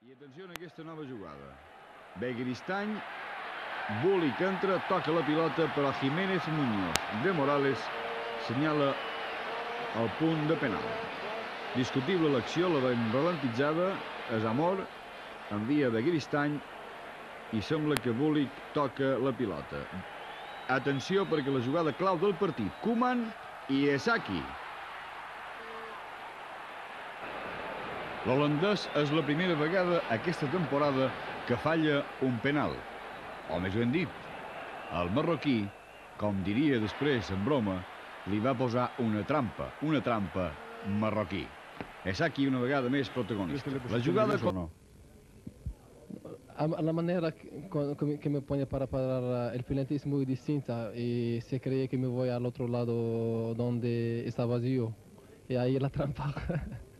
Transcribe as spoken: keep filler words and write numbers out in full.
I atenció en aquesta nova jugada. Beguiristany, Buli que entra, toca la pilota, però Jiménez Muñoz de Morales senyala el punt de penal. Discutible l'acció, la ben ralentitzada, és Amor, envia Beguiristany i sembla que Buli toca la pilota. Atenció perquè la jugada clau del partit, Koeman i Esaki. L'holandès és la primera vegada aquesta temporada que falla un penal. O més ben dit, el marroquí, com diria després en broma, li va posar una trampa, una trampa marroquí. Esaki una vegada més protagonista. La jugada... No. La manera que me pone para parar el penalti es muy distinta y se cree que me voy al otro lado donde está vacío y ahí la trampa.